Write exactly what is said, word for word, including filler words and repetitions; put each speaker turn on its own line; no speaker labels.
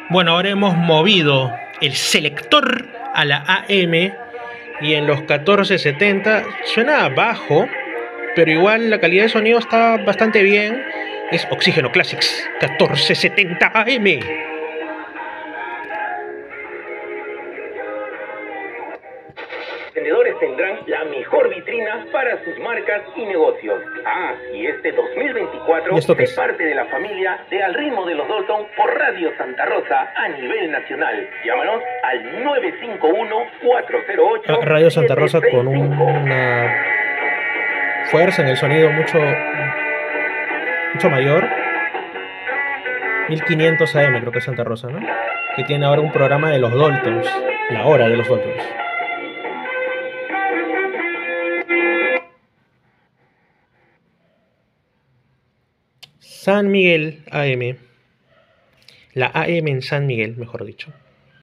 Bueno, ahora hemos movido el selector a la A M y en los catorce setenta suena bajo, pero igual la calidad de sonido está bastante bien. Es Oxígeno Classics catorce setenta A M.
Vendedores tendrán la mejor vitrina para sus marcas y negocios. Ah, y este dos mil veinticuatro
¿Y esto qué
es
es?
parte de la familia de Al Ritmo de los Dalton por Radio Santa Rosa a nivel nacional. Llámanos al nueve cinco uno, cuatro cero ocho,
Ah, Radio Santa
siete
Rosa
seis
con
cinco.
una fuerza en el sonido mucho, mucho mayor. mil quinientos A M creo que es Santa Rosa, ¿no? Que tiene ahora un programa de los Daltons, la hora de los Daltons. San Miguel A M. La A M en San Miguel, mejor dicho.